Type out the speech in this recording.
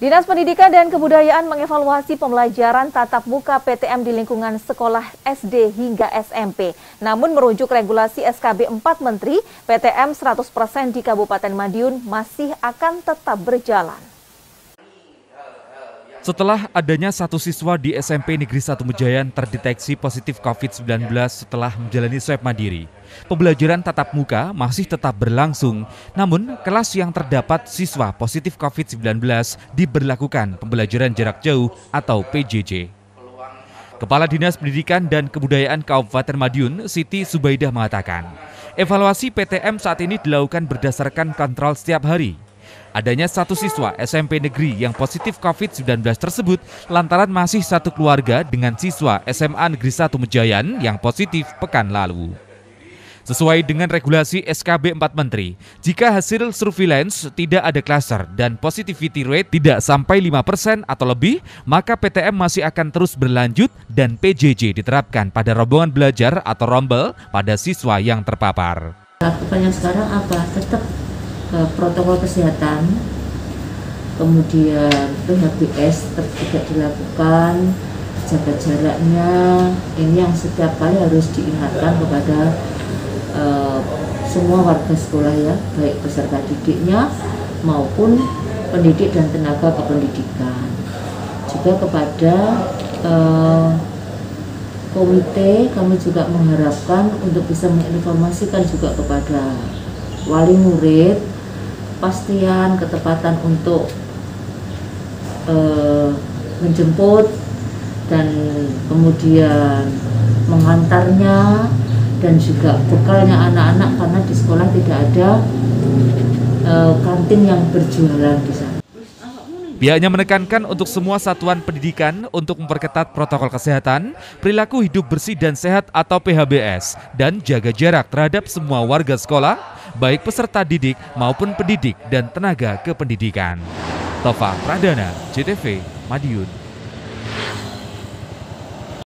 Dinas Pendidikan dan Kebudayaan mengevaluasi pembelajaran tatap muka PTM di lingkungan sekolah SD hingga SMP. Namun merujuk regulasi SKB 4 Menteri, PTM 100% di Kabupaten Madiun masih akan tetap berjalan. Setelah adanya satu siswa di SMP Negeri 1 Mejayan terdeteksi positif COVID-19 setelah menjalani swab mandiri, pembelajaran tatap muka masih tetap berlangsung. Namun, kelas yang terdapat siswa positif COVID-19 diberlakukan pembelajaran jarak jauh atau PJJ. Kepala Dinas Pendidikan dan Kebudayaan Kabupaten Madiun, Siti Subaidah mengatakan, evaluasi PTM saat ini dilakukan berdasarkan kontrol setiap hari. Adanya satu siswa SMP negeri yang positif COVID-19 tersebut lantaran masih satu keluarga dengan siswa SMA Negeri 1 Mejayan yang positif pekan lalu. Sesuai dengan regulasi SKB 4 Menteri, jika hasil surveillance tidak ada klaster dan positivity rate tidak sampai 5% atau lebih, maka PTM masih akan terus berlanjut dan PJJ diterapkan pada rombongan belajar atau rombel pada siswa yang terpapar. Lakukannya sekarang apa? Tetap protokol kesehatan, kemudian PHBS tidak dilakukan, jaga jaraknya, ini yang setiap kali harus diingatkan kepada semua warga sekolah ya, baik peserta didiknya maupun pendidik dan tenaga kependidikan. Juga kepada komite kami juga mengharapkan untuk bisa menginformasikan juga kepada wali murid kepastian, ketepatan untuk menjemput dan kemudian mengantarnya dan juga bekalnya anak-anak karena di sekolah tidak ada kantin yang berjualan di sana. Pihaknya menekankan untuk semua satuan pendidikan untuk memperketat protokol kesehatan, perilaku hidup bersih dan sehat atau PHBS, dan jaga jarak terhadap semua warga sekolah, baik peserta didik maupun pendidik dan tenaga kependidikan. Tova Pradana, JTV, Madiun.